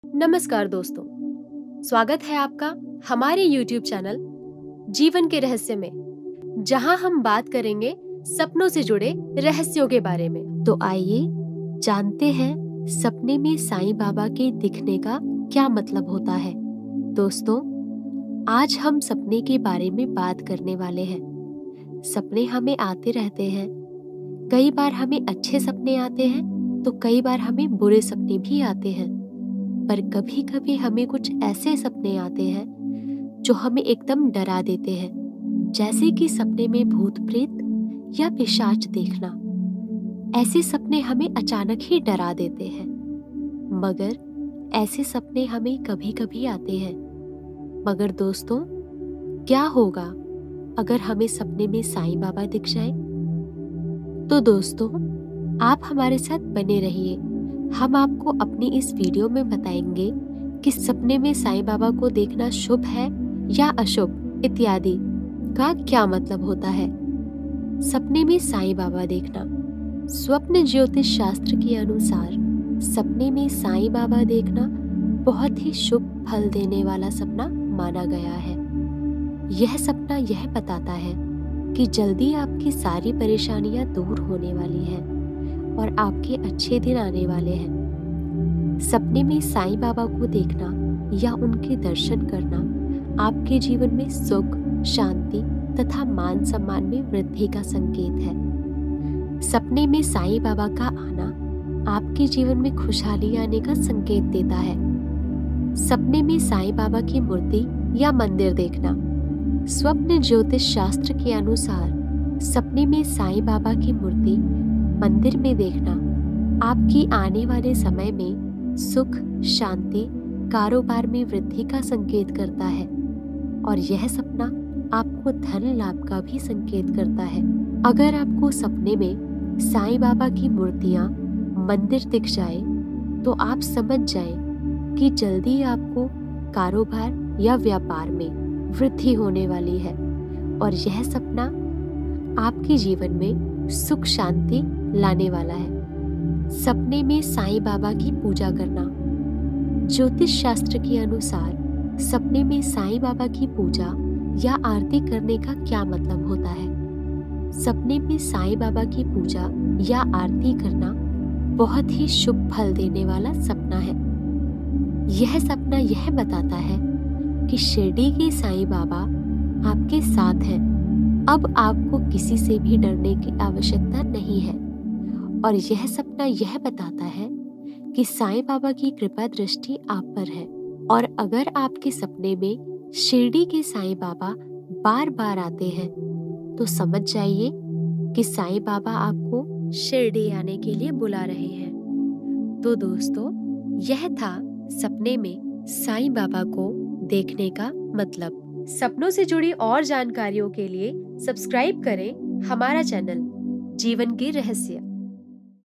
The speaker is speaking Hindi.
नमस्कार दोस्तों, स्वागत है आपका हमारे YouTube चैनल जीवन के रहस्य में, जहां हम बात करेंगे सपनों से जुड़े रहस्यों के बारे में। तो आइए जानते हैं सपने में साईं बाबा के दिखने का क्या मतलब होता है। दोस्तों, आज हम सपने के बारे में बात करने वाले हैं। सपने हमें आते रहते हैं। कई बार हमें अच्छे सपने आते हैं तो कई बार हमें बुरे सपने भी आते हैं। पर कभी कभी हमें कुछ ऐसे सपने आते हैं जो हमें एकदम डरा देते हैं, जैसे कि सपने में भूत प्रेत या पिशाच देखना। ऐसे सपने हमें अचानक ही डरा देते हैं, मगर ऐसे सपने हमें कभी कभी आते हैं। मगर दोस्तों, क्या होगा अगर हमें सपने में साईं बाबा दिख जाए? तो दोस्तों, आप हमारे साथ बने रहिए। हम आपको अपनी इस वीडियो में बताएंगे कि सपने में साईं बाबा को देखना शुभ है या अशुभ इत्यादि का क्या मतलब होता है। सपने में साईं बाबा देखना। स्वप्न ज्योतिष शास्त्र के अनुसार सपने में साईं बाबा देखना बहुत ही शुभ फल देने वाला सपना माना गया है। यह सपना यह बताता है कि जल्दी आपकी सारी परेशानियां दूर होने वाली हैं और आपके अच्छे दिन आने वाले हैं। सपने में साईं बाबा को देखना या उनके दर्शन करना आपके जीवन में सुख, शांति तथा मान सम्मान में वृद्धि का संकेत है। सपने में साईं बाबा का आना आपके जीवन में खुशहाली आने का संकेत देता है। सपने में साईं बाबा की मूर्ति या मंदिर देखना। स्वप्न ज्योतिष शास्त्र के अनुसार सपने में साईं बाबा की मूर्ति मंदिर में देखना आपकी आने वाले समय में सुख, शांति, कारोबार में वृद्धि का संकेत करता है और यह सपना आपको धन लाभ का भी संकेत करता है। अगर आपको सपने में साईं बाबा की मूर्तियां, मंदिर दिख जाए तो आप समझ जाएं कि जल्दी आपको कारोबार या व्यापार में वृद्धि होने वाली है और यह सपना आपके जीवन में सुख शांति लाने वाला है। सपने में साईं बाबा की पूजा करना। ज्योतिष शास्त्र के अनुसार सपने में साईं बाबा की पूजा या आरती करने का क्या मतलब होता है? सपने में साईं बाबा की पूजा या आरती करना बहुत ही शुभ फल देने वाला सपना है। यह सपना यह बताता है कि शिरडी के साईं बाबा आपके साथ हैं। अब आपको किसी से भी डरने की आवश्यकता नहीं है और यह सपना यह बताता है कि साईं बाबा की कृपा दृष्टि आप पर है। और अगर आपके सपने में शिरडी के साईं बाबा बार बार आते हैं तो समझ जाइए कि साईं बाबा आपको शिरडी आने के लिए बुला रहे हैं। तो दोस्तों, यह था सपने में साईं बाबा को देखने का मतलब। सपनों से जुड़ी और जानकारियों के लिए सब्सक्राइब करें हमारा चैनल जीवन के रहस्य।